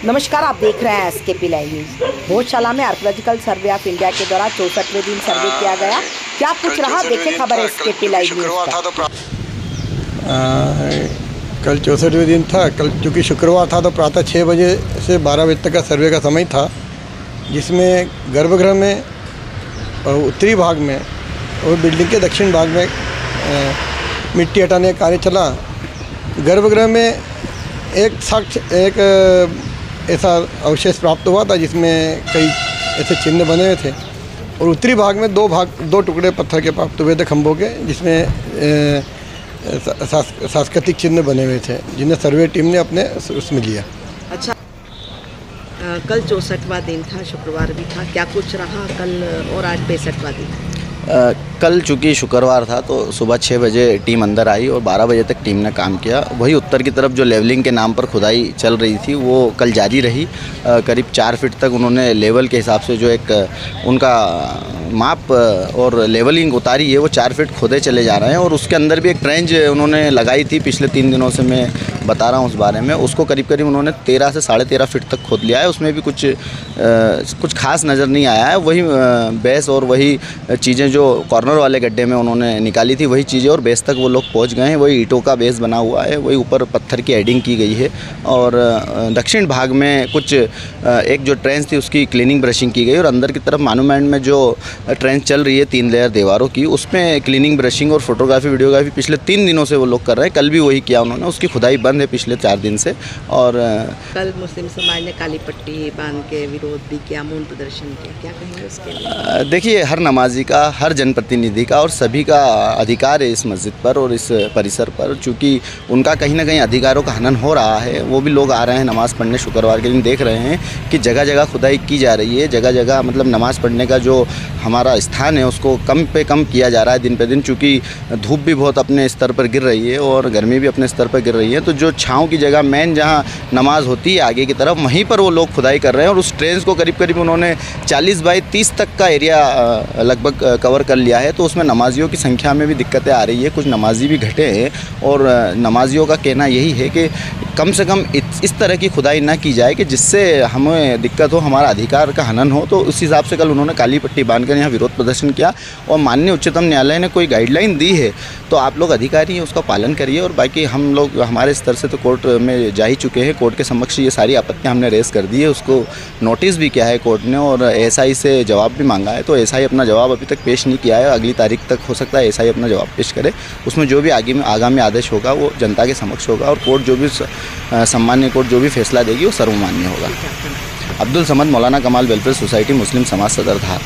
नमस्कार, आप देख रहे हैं SKP लाइव न्यूज। भोजशाला में आर्कोलॉजिकल सर्वे ऑफ इंडिया के द्वारा 64वें दिन सर्वे किया गया। क्या कुछ रहा, देखें खबर SKP लाइव न्यूज पर। कल 64वें दिन था। कल चूँकि शुक्रवार था तो प्रातः 6 बजे से 12 बजे तक का सर्वे का समय था, जिसमें गर्भगृह में उत्तरी भाग में और बिल्डिंग के दक्षिण भाग में मिट्टी हटाने का कार्य चला। गर्भगृह में एक ऐसा अवशेष प्राप्त हुआ था जिसमें कई ऐसे चिन्ह बने हुए थे, और उत्तरी भाग में दो टुकड़े पत्थर के प्राप्त हुए थे खंभों के, जिसमें सांस्कृतिक चिन्ह बने हुए थे, जिन्हें सर्वे टीम ने अपने उसमें लिया। अच्छा, कल 64वां दिन था, शुक्रवार भी था, क्या कुछ रहा कल और आज 65वां दिन? कल चूँकि शुक्रवार था तो सुबह 6 बजे टीम अंदर आई और 12 बजे तक टीम ने काम किया। वही उत्तर की तरफ जो लेवलिंग के नाम पर खुदाई चल रही थी वो कल जारी रही। करीब 4 फीट तक उन्होंने लेवल के हिसाब से जो एक उनका माप और लेवलिंग उतारी है वो 4 फीट खोदे चले जा रहे हैं, और उसके अंदर भी एक ट्रेंच उन्होंने लगाई थी पिछले 3 दिनों से, मैं बता रहा हूँ उस बारे में। उसको करीब उन्होंने 13 से 13.5 फीट तक खोद लिया है। उसमें भी कुछ खास नज़र नहीं आया है। वही बेस और वही चीज़ें जो कॉर्नर वाले गड्ढे में उन्होंने निकाली थी वही चीज़ें, और बेस तक वो लोग पहुंच गए हैं। वही ईंटों का बेस बना हुआ है, वही ऊपर पत्थर की एडिंग की गई है, और दक्षिण भाग में कुछ एक जो ट्रेंच थी उसकी क्लीनिंग ब्रशिंग की गई, और अंदर की तरफ मॉन्यूमेंट में जो ट्रेंच चल रही है 3 लेयर दीवारों की, उसमें क्लीनिंग ब्रशिंग और फोटोग्राफी वीडियोग्राफी पिछले 3 दिनों से वो लोग कर रहे हैं। कल भी वही किया उन्होंने, उसकी खुदाई बंद है पिछले 4 दिन से। और कल मुस्लिम समाज ने काली पट्टी बांध के विरोध भी किया, मौन प्रदर्शन किया, क्या कहेंगे उसके लिए? देखिए, हर नमाजी का, हर जनप्रतिनिधि का और सभी का अधिकार है इस मस्जिद पर और इस परिसर पर। चूँकि उनका कहीं ना कहीं अधिकारों का हनन हो रहा है, वो भी लोग आ रहे हैं नमाज़ पढ़ने। शुक्रवार के दिन देख रहे हैं कि जगह जगह खुदाई की जा रही है, जगह जगह मतलब नमाज़ पढ़ने का जो हमारा स्थान है उसको कम पे कम किया जा रहा है दिन पे दिन। चूँकि धूप भी बहुत अपने स्तर पर गिर रही है और गर्मी भी अपने स्तर पर गिर रही है, तो जो छाँव की जगह मेन जहाँ नमाज होती है आगे की तरफ, वहीं पर वो लोग खुदाई कर रहे हैं। और उस ट्रेंच को करीब उन्होंने 40 बाई 30 तक का एरिया लगभग कवर कर लिया है। तो उसमें नमाजियों की संख्या में भी दिक्कतें आ रही है, कुछ नमाजी भी घटे हैं, और नमाजियों का कहना यही है कि कम से कम इस तरह की खुदाई ना की जाए कि जिससे हमें दिक्कत हो, हमारा अधिकार का हनन हो। तो उस हिसाब से कल उन्होंने काली पट्टी बांधकर यहाँ विरोध प्रदर्शन किया, और माननीय उच्चतम न्यायालय ने कोई गाइडलाइन दी है तो आप लोग अधिकारी हैं उसका पालन करिए। और बाकी हम लोग हमारे स्तर से तो कोर्ट में जा ही चुके हैं, कोर्ट के समक्ष ये सारी आपत्तियाँ हमने रेस कर दी है, उसको नोटिस भी किया है कोर्ट ने, और एसआई से जवाब भी मांगा है। तो एसआई अपना जवाब अभी तक पेश नहीं किया है, अगली तारीख तक हो सकता है एसआई अपना जवाब पेश करे। उसमें जो भी आगामी आदेश होगा वो जनता के समक्ष होगा, और कोर्ट जो भी सम्मान्य कोर्ट जो भी फैसला देगी वो सर्वमान्य होगा। अब्दुल समद, मौलाना कमाल वेलफेयर सोसाइटी, मुस्लिम समाज सदर धार।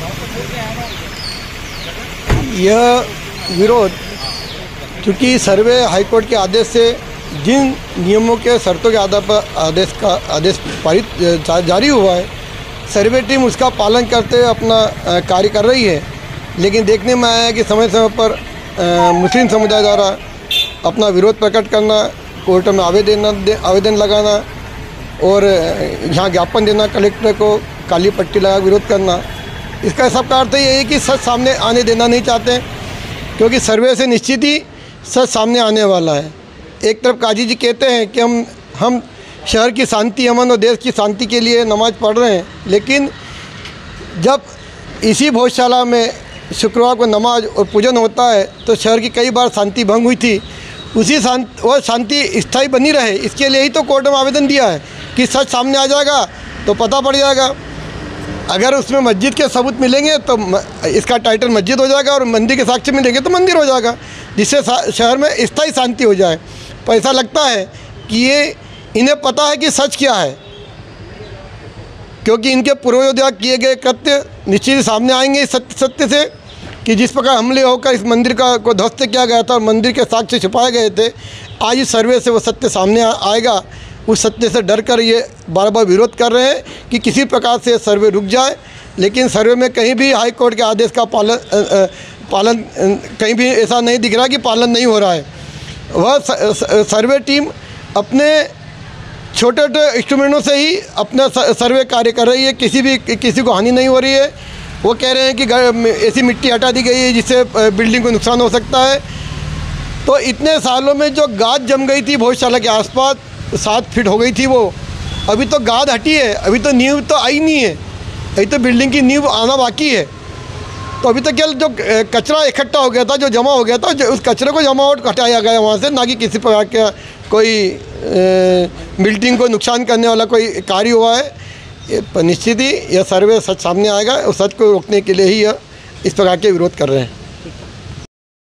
यह विरोध चूँकि सर्वे हाईकोर्ट के आदेश से जिन नियमों के शर्तों के आधार पर आदेश पारित जारी हुआ है, सर्वे टीम उसका पालन करते हुए अपना कार्य कर रही है। लेकिन देखने में आया है कि समय समय पर मुस्लिम समुदाय द्वारा अपना विरोध प्रकट करना, कोर्ट में आवेदन लगाना और यहाँ ज्ञापन देना कलेक्टर को, काली पट्टी लगा विरोध करना, इसका सबका अर्थ यही है कि सच सामने आने देना नहीं चाहते, क्योंकि सर्वे से निश्चित ही सच सामने आने वाला है। एक तरफ काजी जी कहते हैं कि हम शहर की शांति, अमन और देश की शांति के लिए नमाज़ पढ़ रहे हैं, लेकिन जब इसी भोजशाला में शुक्रवार को नमाज और पूजन होता है तो शहर की कई बार शांति भंग हुई थी। वो शांति स्थायी बनी रहे, इसके लिए ही तो कोर्ट में आवेदन दिया है कि सच सामने आ जाएगा तो पता पड़ जाएगा। अगर उसमें मस्जिद के सबूत मिलेंगे तो इसका टाइटल मस्जिद हो जाएगा, और मंदिर के साक्ष्य मिलेंगे तो मंदिर हो जाएगा, जिससे शहर में स्थायी शांति हो जाए। पर ऐसा लगता है कि इन्हें पता है कि सच क्या है, क्योंकि इनके पूर्वजों द्वारा किए गए कृत्य निश्चित सामने आएंगे सत्य से, कि जिस प्रकार हमले होकर इस मंदिर को ध्वस्त किया गया था और मंदिर के साक्ष्य छुपाए गए थे, आज इस सर्वे से वो सत्य सामने आएगा। उस सत्य से डर कर ये बार बार विरोध कर रहे हैं कि किसी प्रकार से सर्वे रुक जाए। लेकिन सर्वे में कहीं भी हाई कोर्ट के आदेश का पालन कहीं भी ऐसा नहीं दिख रहा कि पालन नहीं हो रहा है। वह सर्वे टीम अपने छोटे छोटे इंस्ट्रूमेंटों से ही अपना सर्वे कार्य कर रही है, किसी को हानि नहीं हो रही है। वो कह रहे हैं कि ऐसी मिट्टी हटा दी गई है जिससे बिल्डिंग को नुकसान हो सकता है। तो इतने सालों में जो गाद जम गई थी भोजशाला के आसपास, 7 फीट हो गई थी वो, अभी तो गाद हटी है, अभी तो नींव तो आई नहीं है, अभी तो बिल्डिंग की नींव आना बाकी है। तो अभी तक केवल जो कचरा इकट्ठा हो गया था, जो जमा हो गया था, उस कचरे को जमावट हटाया गया वहाँ से, ना कि किसी प्रकार का कोई बिल्डिंग को नुकसान करने वाला कोई कार्य हुआ है। निश्चित ही यह सर्वे सच सामने आएगा और सच को रोकने के लिए ही यह इस प्रकार के विरोध कर रहे हैं।